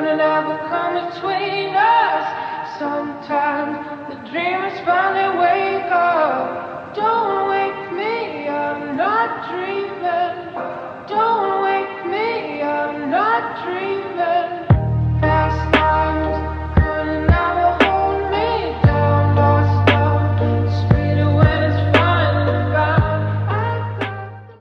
couldn't ever come between us. Sometimes the dream is finally